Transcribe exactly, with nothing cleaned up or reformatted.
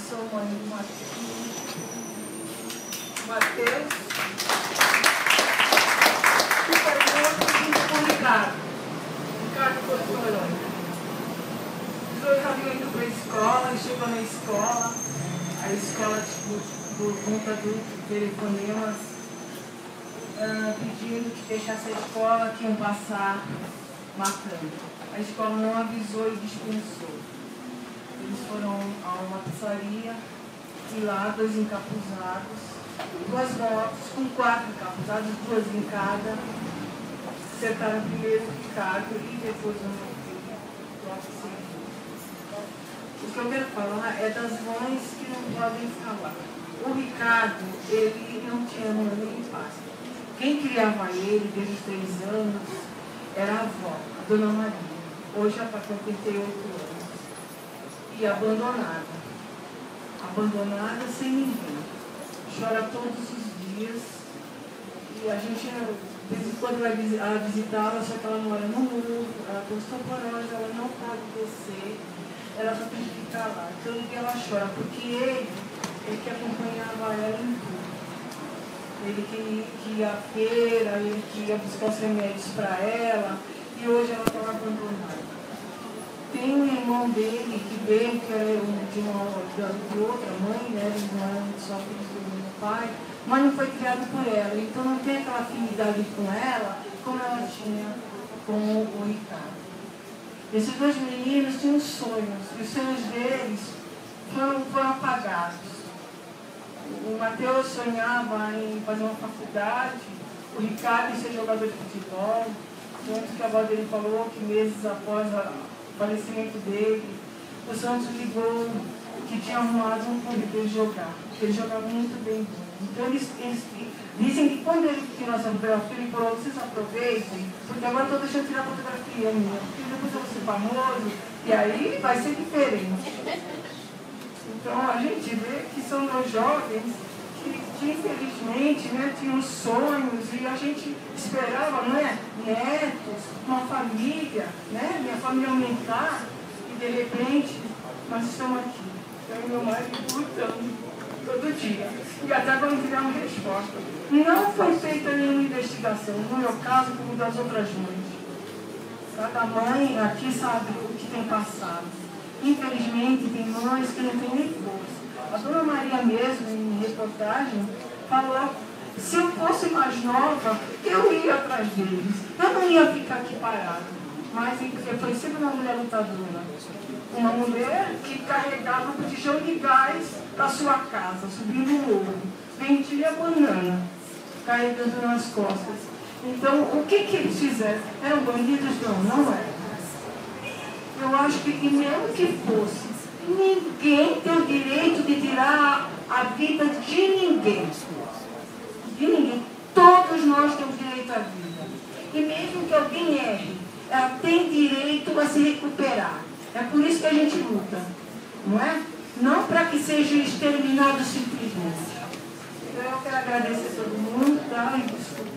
sou mãe do Mateus. E foi outro com o Ricardo. Ricardo foi com o herói. Os dois haviam ido para a escola, e chegou na escola. A escola, tipo, por conta do telefonema, uh, pedindo que deixasse a escola, que iam passar matando. A escola não avisou e dispensou. Eles foram a uma pizzaria e lá dois encapuzados, duas motos com quatro encapuzados, duas em cada, acertaram primeiro o Ricardo e depois o meu filho, logo seguido. O que eu quero falar é das mães que não podem falar. O Ricardo, ele não tinha mãe nem pai. Quem criava ele desde os três anos era a avó, a Dona Maria. Hoje ela está com oitenta e oito anos. E abandonada. Abandonada sem ninguém. Chora todos os dias. E a gente, de vez em quando, vai visitá-la, só que ela mora no muro, ela tem osteoporose, ela não pode descer, ela só tem que ficar lá. Todo dia ela chora, porque ele, ele que acompanhava ela em tudo. Ele que, que ia à feira, ele que ia buscar os remédios para ela, e hoje ela estava abandonada. Tem um irmão dele que veio, que era de, uma, de outra mãe, né? Eles não eram só filhos do meu pai, mas não foi criado por ela. Então não tem aquela afinidade com ela como ela tinha com o Ricardo. Esses dois meninos tinham sonhos, e os sonhos deles foram, foram apagados. O Mateus sonhava em fazer uma faculdade, o Ricardo em ser jogador de futebol, tanto que a avó dele falou que meses após a o falecimento dele, o Santos ligou que tinha arrumado um clube para ele jogar, porque ele jogava muito bem. Então eles, eles dizem que quando ele tirou essa fotografia, ele falou, vocês aproveitem, porque agora estou deixando tirar fotografia minha, porque depois eu vou ser famoso, e aí vai ser diferente. Então a gente vê que são dois jovens que, que infelizmente, né, tinham sonhos e a gente esperava, né, netos, uma família, né, minha família aumentar, e de repente nós estamos aqui. Eu e meu marido lutando todo dia. E até vamos tirar uma resposta. Não foi feita nenhuma investigação, no meu caso, como das outras mães. Cada mãe aqui sabe o que tem passado. Infelizmente, tem mães que não têm nem força. A Dona Maria mesmo, em reportagem, falou, se eu fosse mais nova, eu ia atrás deles. Eu não ia ficar aqui parada. Mas foi sempre uma mulher lutadora. Uma mulher que carregava um botijão de gás para sua casa, subindo o morro. Vendia banana, carregando nas costas. Então, o que, que eles fizeram? Eram bandidos? Não, não eram. Eu acho que, e mesmo que fosse, ninguém tem o direito de tirar a vida de ninguém. De ninguém. Todos nós temos direito à vida. E mesmo que alguém erre, ela tem direito a se recuperar. É por isso que a gente luta, não é? Não para que seja exterminado simplesmente. Então eu quero agradecer a todo mundo, tá? E desculpa.